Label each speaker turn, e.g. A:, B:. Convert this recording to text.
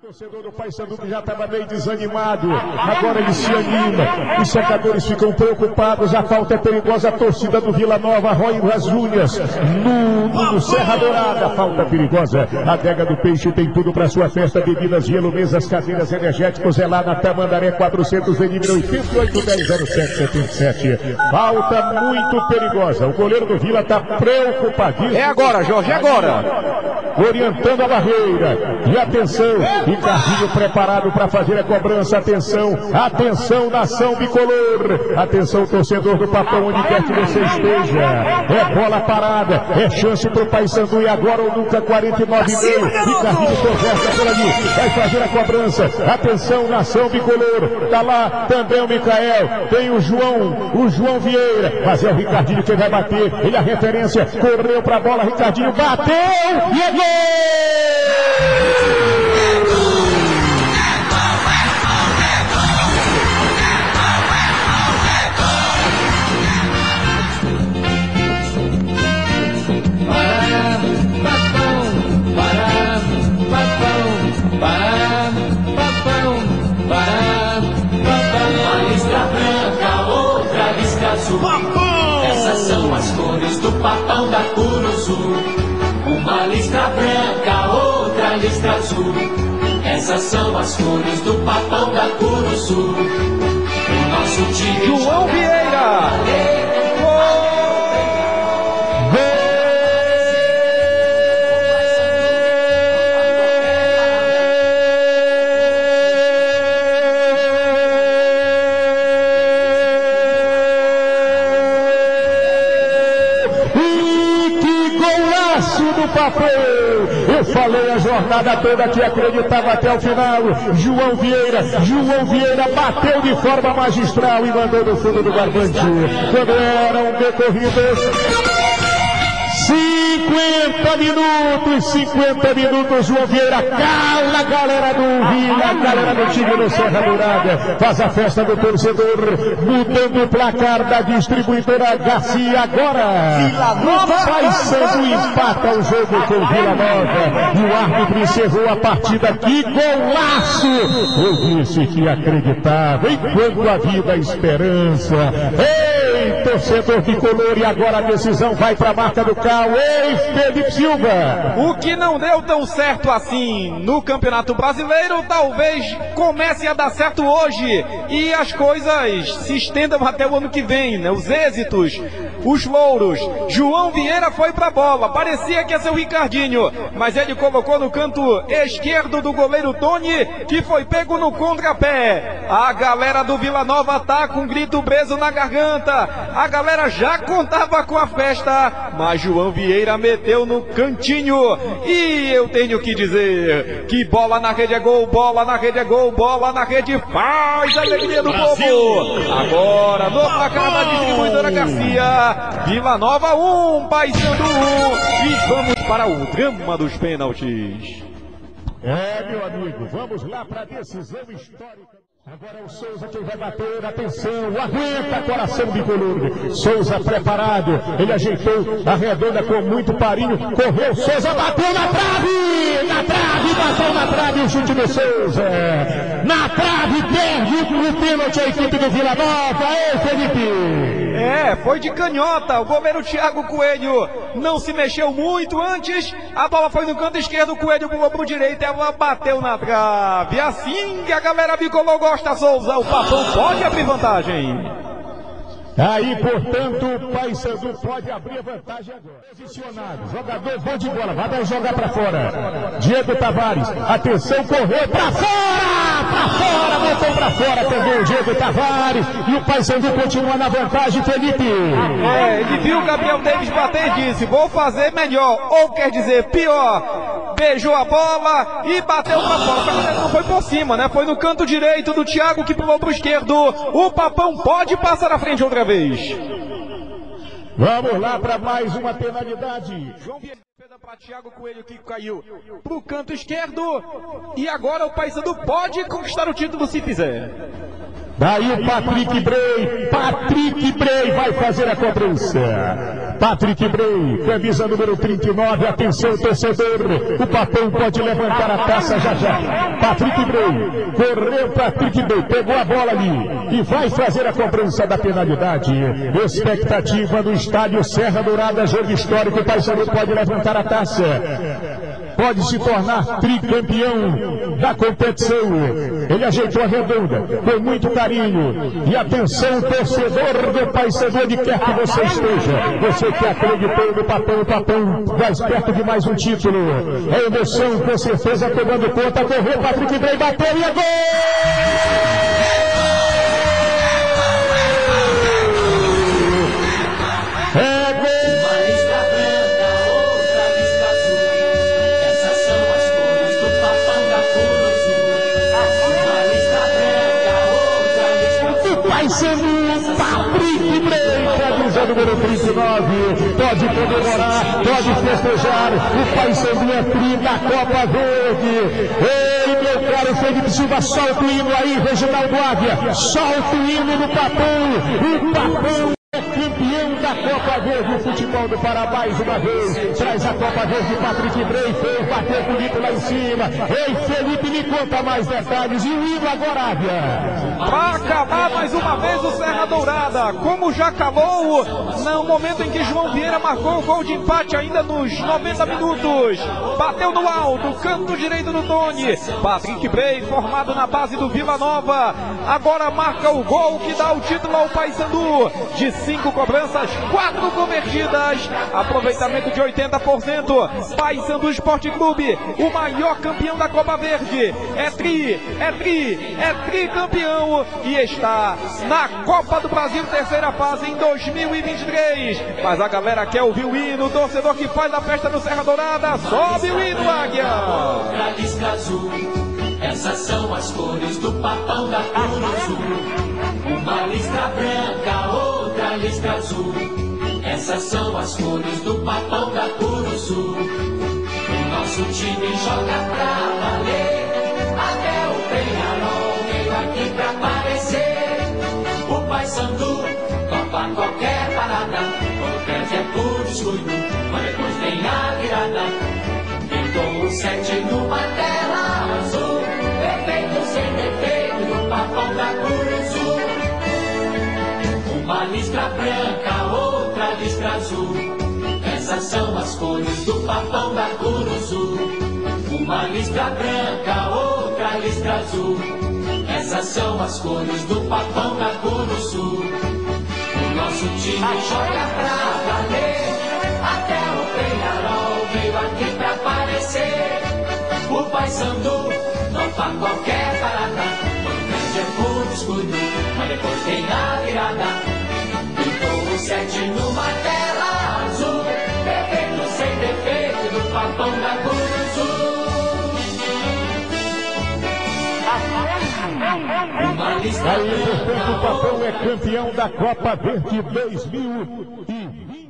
A: torcedor do Paysandu que já estava meio desanimado, agora ele se anima, os secadores ficam preocupados, a falta é perigosa, a torcida do Vila Nova roe as unhas, no Serra Dourada, a falta perigosa, a Adega do Peixe tem tudo para sua festa, bebidas, gelo, mesas, cadeiras, energéticos, é lá na Tamandaré 400, nível 88100777, falta muito perigosa, o goleiro do Vila está preocupadíssimo.
B: É agora, Jorge, é agora!
A: Orientando a barreira, e atenção, Ricardinho preparado para fazer a cobrança, atenção, atenção nação bicolor, atenção torcedor do Papão, onde quer que você esteja, é bola parada, é chance pro Paysandu e agora ou nunca, 49,5, Ricardinho conversa por ali, vai fazer a cobrança, atenção nação bicolor, tá lá também o Micael, tem o João Vieira, mas é o Ricardinho que vai bater, ele é a referência, correu pra bola, Ricardinho bateu e é gol!
C: Essas são as cores do Papão da Curuzu. Uma listra branca, outra listra azul. Essas são as cores do Papão da Curuzu. O nosso time
B: João Vieira!
A: Eu falei a jornada toda que acreditava até o final. João Vieira bateu de forma magistral e mandou no fundo do barbante. Quando eram decorridos 50 minutos, João Vieira cala a galera do Vila, a galera do time do Serra Dourada, faz a festa do torcedor, mudando o placar da distribuidora Garcia agora. O Paysandu empata o jogo com o Vila Nova e o árbitro encerrou a partida. Que golaço! Eu disse que acreditava, enquanto a vida a esperança. Ei, torcedor bicolor, e agora a decisão vai para a marca do Cal. Ei, Felipe Silva!
B: O que não deu tão certo assim no Campeonato Brasileiro, talvez comece a dar certo hoje e as coisas se estendam até o ano que vem, né? Os êxitos, os louros. João Vieira foi pra bola, parecia que ia ser o Ricardinho, mas ele colocou no canto esquerdo do goleiro Tony, que foi pego no contrapé. A galera do Vila Nova tá com um grito preso na garganta, a galera já contava com a festa, mas João Vieira meteu no cantinho, e eu tenho que dizer que bola na rede é gol, bola na rede é gol, bola na rede faz a alegria do povo. Agora no placar da distribuidora Garcia, Vila Nova 1, Paysandu 1, e vamos para o drama dos pênaltis.
A: É, meu amigo, vamos lá para a decisão histórica. Agora é o Souza quem vai bater, atenção, aguenta, coração bicolor. Souza preparado, ele ajeitou a redonda com muito carinho, correu, Souza bateu na trave, bateu na trave, o chute do Souza. Na trave, perde o pênalti a equipe do Vila Nova, ei Felipe.
B: É, foi de canhota, o goleiro Thiago Coelho não se mexeu muito antes, a bola foi no canto esquerdo, o Coelho pulou pro direito, ela bateu na trave, assim que a galera bicolor gosta, Souza, o Papão pode abrir vantagem.
A: Aí, portanto, o Paysandu pode abrir a vantagem agora. Posicionado, jogador bom de bola, vai jogar pra fora. Diego Tavares, atenção, correu pra fora, botou pra fora também o Diego Tavares. E o Paysandu continua na vantagem, Felipe.
B: É, ele viu o Gabriel Davis bater e disse, vou fazer melhor, ou quer dizer, pior. Beijou a bola e bateu pra fora, mas não foi por cima, né? Foi no canto direito do Thiago que pulou pro esquerdo. O Papão pode passar à frente outra vez.
A: Vamos lá para mais uma penalidade.
B: João Vieira para Thiago Coelho que caiu pro canto esquerdo. E agora o Paysandu pode conquistar o título se fizer.
A: Daí o Patrick Bray vai fazer a cobrança. Patrick Bray, camisa número 39, atenção torcedor, o Papão pode levantar a taça já já. Patrick Bray, correu Patrick Bray, pegou a bola ali e vai fazer a cobrança da penalidade. Expectativa no estádio Serra Dourada, jogo histórico, o Paysandu pode levantar a taça. Pode se tornar tricampeão da competição. Ele ajeitou a redonda com muito carinho. E atenção, torcedor do Paysandu, onde quer que você esteja. Você que acreditou no Papão, o Papão mais perto de mais um título. É emoção, com certeza, tomando conta. Correu, Patrick Bray, bateu e é gol! Patrick Bray, camisa número 39, pode comemorar, pode festejar, o Paysandu é tri da Copa Verde. Ei, meu caro Felipe Silva, solta o hino aí, Reginaldo Águia, solta o hino do Papão, o Papão é campeão da Copa Verde, o futebol do Pará mais uma vez, traz a Copa Verde, Patrick Bray, fez, bateu bonito lá em cima. Ei, Felipe, me conta mais detalhes, e o hino agora, Águia.
B: Para acabar mais uma vez o Serra Dourada, como já acabou no momento em que João Vieira marcou o gol de empate ainda nos 90 minutos, bateu no alto, canto direito do Tony, Patrick Bray, formado na base do Vila Nova, agora marca o gol que dá o título ao Paysandu, de 5 cobranças, 4 convertidas, aproveitamento de 80%, Paysandu Esporte Clube, o maior campeão da Copa Verde, é tricampeão e está na Copa do Brasil, terceira fase em 2023, mas a galera quer ouvir o hino, o torcedor que faz a festa no Serra Dourada, sobe o hino, Águia!
C: Essas são as cores do Papão da Curuzu, uma listra branca, outra listra azul. Essas são as cores do Papão da Curuzu. O nosso time joga pra valer, até o Penharol veio aqui pra aparecer. O Paysandu topa qualquer parada, quando perde é por descuido, mas depois vem a virada. Pintou o 7 numa tela azul, perfeito sem defeito do Papão da Curuzu. Uma listra branca, outra listra azul. Essas são as cores do Papão da Curuzu. Uma listra branca, outra listra azul. Essas são as cores do Papão da Curuzu. O nosso time joga pra valer, até o Penharol veio aqui pra aparecer. O Paysandu não faz qualquer parada, quando perde é por descuido, mas depois vem a virada. Pintou o 7 numa tela azul, perfeito sem defeito do Papão da Curuzu.
A: Aí, portanto, o Papão é campeão da Copa Verde 2020.